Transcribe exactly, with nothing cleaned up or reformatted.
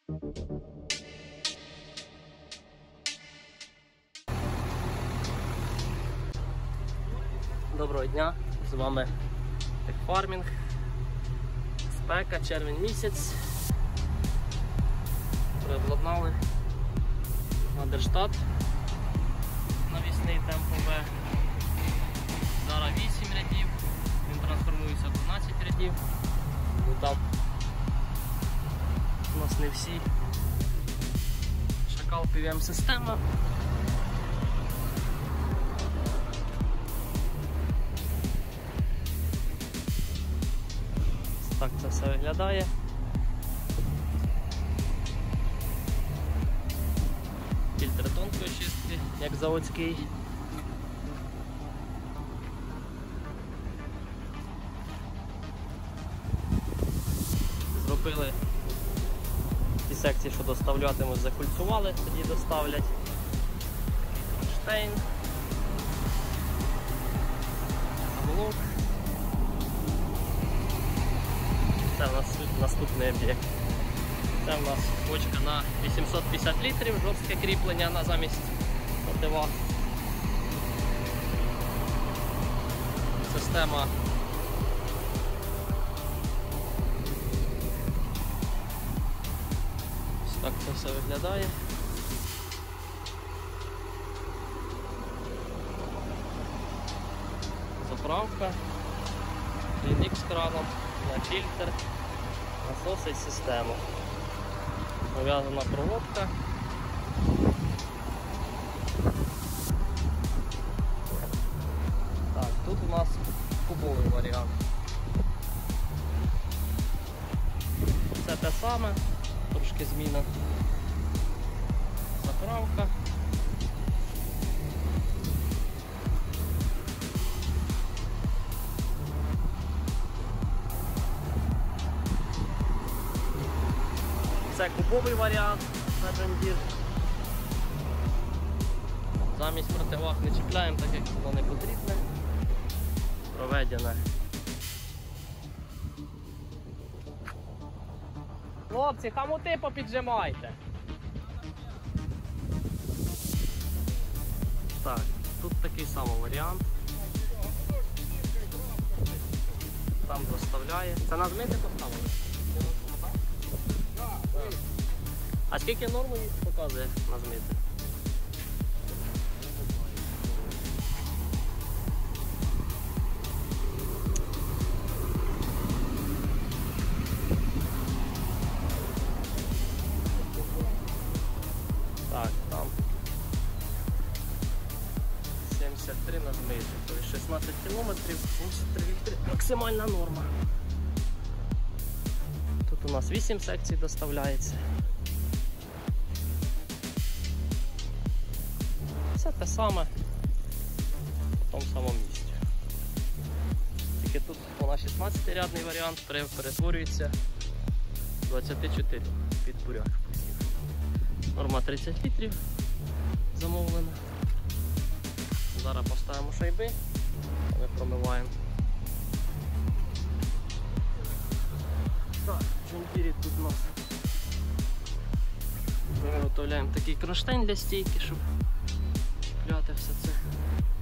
Доброго дня, з вами Техфармінг, спека, червень місяць, переобладнали на Держстат навісний темпо-В, зараз вісім рядів, він трансформується в дванадцять рядів, ну там у нас не всі, Шакал пі ві ем система. Так це все виглядає. Фільтр тонкої чистки, як заводський. Зробили ті секції, що доставлятимуть, закульцували, тоді доставлять. Штейн. Блок. Це у нас наступний об'єкт. Це у нас бочка на вісімсот п'ятдесят літрів, жорстке кріплення на замість мотива. Система ось так це все виглядає. Заправка, кліник з краном, на фільтр, насос і систему. Пов'язана проводка. Так, тут у нас кубовий варіант. Це те саме, трошки зміна. Заправка. Це кубовий варіант на John Deere. Замість противаг не чіпляємо, так як воно не потрібне. Проведене. Хлопці, хамути попіджимайте. Так, тут такий самий варіант. Там доставляє. Це на змити поставили? А скільки норму їх показує на змити? Так, там сімдесят три на змити, тобто шістнадцять кілометрів, сімдесят три літри, максимальна норма. Тут у нас вісім секцій доставляється. Все те саме в тому самому місці. Тільки тут у нас шістнадцятирядний варіант перетворюється двадцять чотири під буряк. Норма тридцять літрів замовлена. Зараз поставимо шайби, ми промиваємо. Так, в John Deere тут у нас ми виготовляємо такий кронштейн для стійки, щоб чіпляти все це.